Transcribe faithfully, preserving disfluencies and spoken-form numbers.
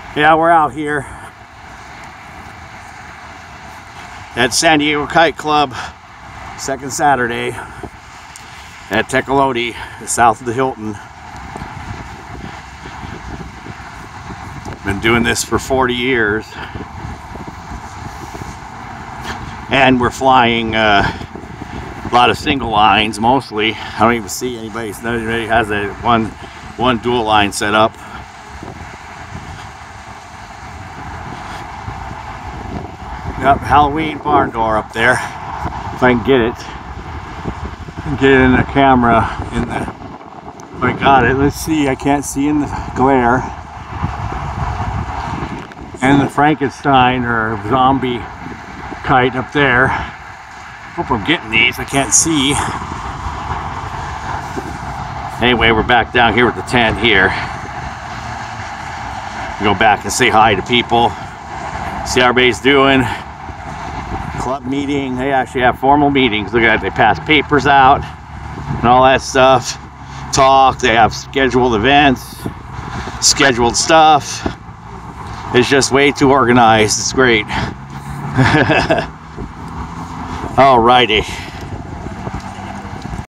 Yeah, we're out here at San Diego Kite Club, second Saturday at Tecolote, south of the Hilton. Been doing this for forty years, and we're flying uh, a lot of single lines mostly. I don't even see anybody. Nobody has a one one dual line set up. Yep, Halloween barn door up there. If I can get it, get it in the camera. In the, oh, I got it. Let's see. I can't see in the glare. And the Frankenstein or zombie kite up there. Hope I'm getting these. I can't see. Anyway, we're back down here with the tent here. Go back and say hi to people. See how everybody's doing. Club meeting. They actually have formal meetings. Look at that. They pass papers out and all that stuff. Talk. They have scheduled events, scheduled stuff. It's just way too organized. It's great. Alrighty.